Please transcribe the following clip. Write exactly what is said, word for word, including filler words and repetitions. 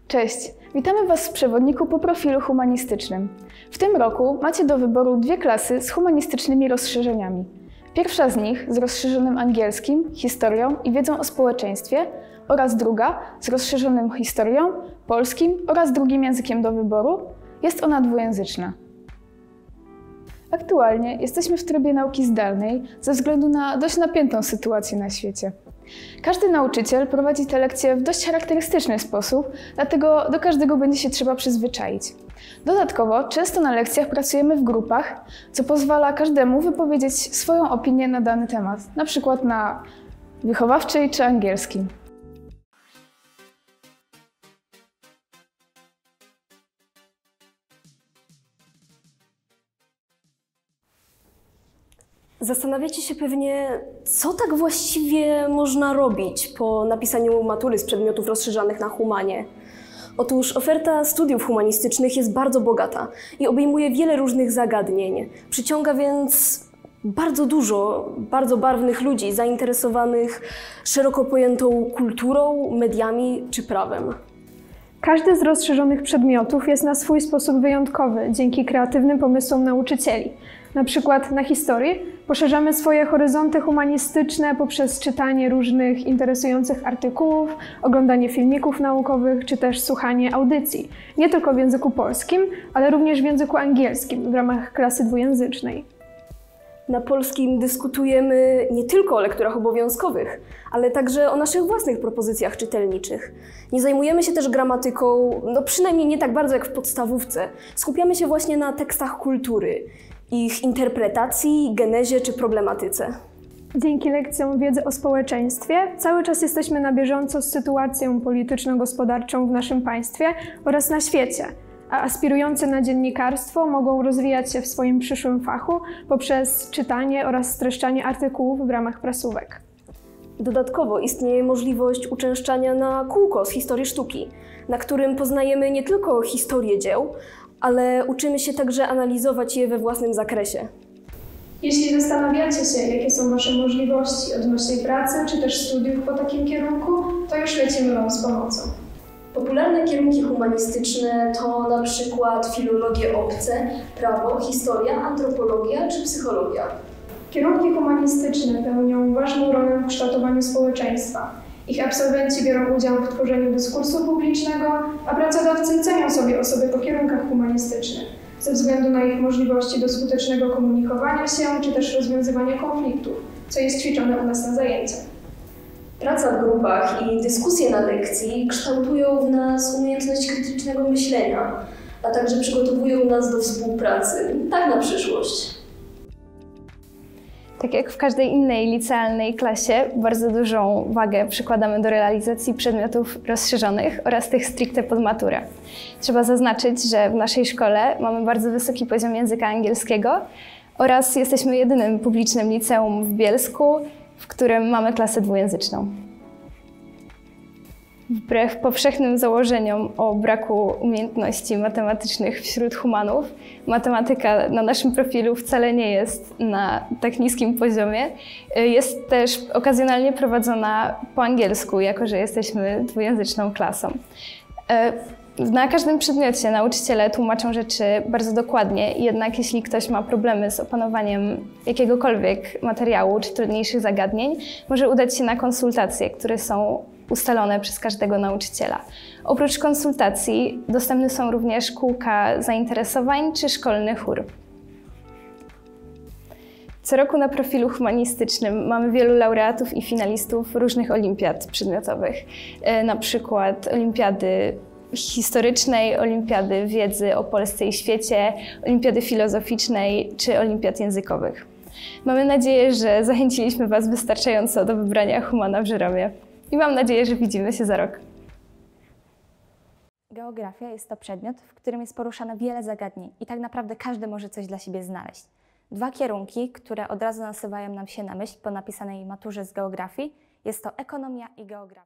Cześć! Witamy Was w przewodniku po profilu humanistycznym. W tym roku macie do wyboru dwie klasy z humanistycznymi rozszerzeniami. Pierwsza z nich z rozszerzonym angielskim, historią i wiedzą o społeczeństwie oraz druga z rozszerzonym historią, polskim oraz drugim językiem do wyboru. Jest ona dwujęzyczna. Aktualnie jesteśmy w trybie nauki zdalnej ze względu na dość napiętą sytuację na świecie. Każdy nauczyciel prowadzi te lekcje w dość charakterystyczny sposób, dlatego do każdego będzie się trzeba przyzwyczaić. Dodatkowo często na lekcjach pracujemy w grupach, co pozwala każdemu wypowiedzieć swoją opinię na dany temat, na przykład na wychowawczej czy angielskim. Zastanawiacie się pewnie, co tak właściwie można robić po napisaniu matury z przedmiotów rozszerzanych na humanie. Otóż oferta studiów humanistycznych jest bardzo bogata i obejmuje wiele różnych zagadnień. Przyciąga więc bardzo dużo bardzo barwnych ludzi zainteresowanych szeroko pojętą kulturą, mediami czy prawem. Każdy z rozszerzonych przedmiotów jest na swój sposób wyjątkowy dzięki kreatywnym pomysłom nauczycieli. Na przykład na historii poszerzamy swoje horyzonty humanistyczne poprzez czytanie różnych interesujących artykułów, oglądanie filmików naukowych czy też słuchanie audycji. Nie tylko w języku polskim, ale również w języku angielskim w ramach klasy dwujęzycznej. Na polskim dyskutujemy nie tylko o lekturach obowiązkowych, ale także o naszych własnych propozycjach czytelniczych. Nie zajmujemy się też gramatyką, no przynajmniej nie tak bardzo jak w podstawówce. Skupiamy się właśnie na tekstach kultury, ich interpretacji, genezie czy problematyce. Dzięki lekcjom wiedzy o społeczeństwie cały czas jesteśmy na bieżąco z sytuacją polityczno-gospodarczą w naszym państwie oraz na świecie, a aspirujący na dziennikarstwo mogą rozwijać się w swoim przyszłym fachu poprzez czytanie oraz streszczanie artykułów w ramach prasówek. Dodatkowo istnieje możliwość uczęszczania na kółko z historii sztuki, na którym poznajemy nie tylko historię dzieł, ale uczymy się także analizować je we własnym zakresie. Jeśli zastanawiacie się, jakie są Wasze możliwości odnośnie pracy czy też studiów po takim kierunku, to już lecimy Wam z pomocą. Popularne kierunki humanistyczne to na przykład filologie obce, prawo, historia, antropologia czy psychologia. Kierunki humanistyczne pełnią ważną rolę w kształtowaniu społeczeństwa. Ich absolwenci biorą udział w tworzeniu dyskursu publicznego, a pracodawcy cenią sobie osoby po kierunkach humanistycznych ze względu na ich możliwości do skutecznego komunikowania się czy też rozwiązywania konfliktów, co jest ćwiczone u nas na zajęciach. Praca w grupach i dyskusje na lekcji kształtują w nas umiejętność krytycznego myślenia, a także przygotowują nas do współpracy, tak na przyszłość. Tak jak w każdej innej licealnej klasie, bardzo dużą wagę przykładamy do realizacji przedmiotów rozszerzonych oraz tych stricte pod maturę. Trzeba zaznaczyć, że w naszej szkole mamy bardzo wysoki poziom języka angielskiego oraz jesteśmy jedynym publicznym liceum w Bielsku, w którym mamy klasę dwujęzyczną. Wbrew powszechnym założeniom o braku umiejętności matematycznych wśród humanów, matematyka na naszym profilu wcale nie jest na tak niskim poziomie. Jest też okazjonalnie prowadzona po angielsku, jako że jesteśmy dwujęzyczną klasą. Na każdym przedmiocie nauczyciele tłumaczą rzeczy bardzo dokładnie, jednak jeśli ktoś ma problemy z opanowaniem jakiegokolwiek materiału czy trudniejszych zagadnień, może udać się na konsultacje, które są ustalone przez każdego nauczyciela. Oprócz konsultacji dostępne są również kółka zainteresowań czy szkolny chór. Co roku na profilu humanistycznym mamy wielu laureatów i finalistów różnych olimpiad przedmiotowych, na przykład olimpiady historycznej, olimpiady wiedzy o Polsce i świecie, olimpiady filozoficznej czy olimpiad językowych. Mamy nadzieję, że zachęciliśmy Was wystarczająco do wybrania humana w Żeromie. I mam nadzieję, że widzimy się za rok. Geografia jest to przedmiot, w którym jest poruszane wiele zagadnień i tak naprawdę każdy może coś dla siebie znaleźć. Dwa kierunki, które od razu nasuwają nam się na myśl po napisanej maturze z geografii, jest to ekonomia i geografia.